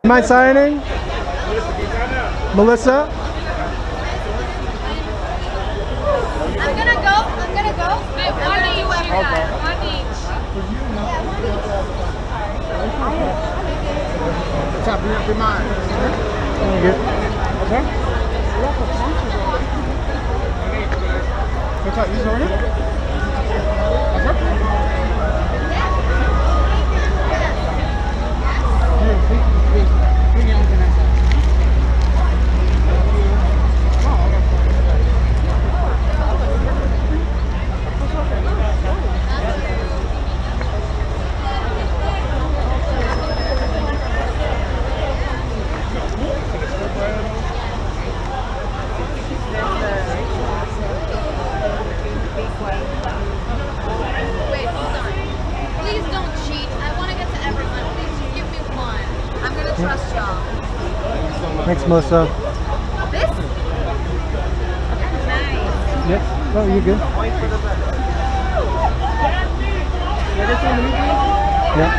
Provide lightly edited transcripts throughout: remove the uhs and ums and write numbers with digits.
Am I signing? Melissa? I'm gonna go. Wait, one each. Okay. One each. Top of your mind. Good. Okay. What's up? You sorry? Wait, hold on. Please don't cheat. I want to get to everyone. Please just give me one. I'm gonna trust y'all. Thanks, Melissa. This? Nice. Yep. Oh, you good? Yep.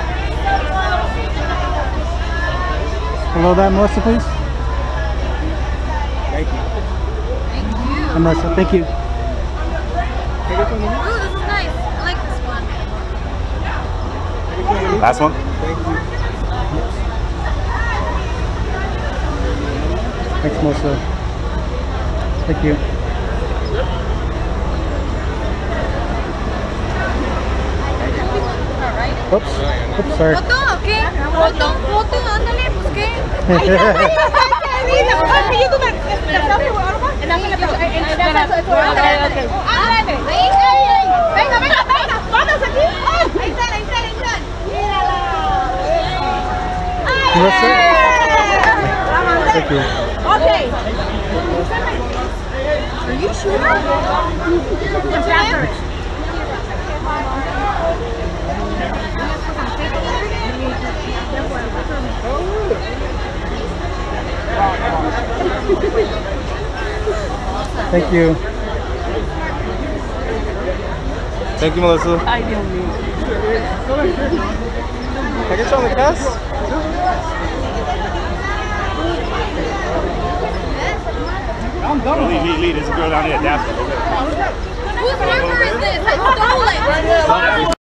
Below that, Melissa, please. Thank you. Thank you. And Melissa, thank you. Ooh, this is nice. I like this one. Last one? Thank you. Thanks, Melissa. Thank you. Oops. Oops, sorry. Foto, ¿qué? Foto, ándale, pues qué. Venga, todos aquí. Ahí están. Mírala. Melissa? Thank you. Okay. Are you sure? Thank you. Thank you, Melissa. Ay, Dios mío. Can I get you on the cast? I'm done. Lead. There's a girl down there. That's Whose marker is this? I stole it.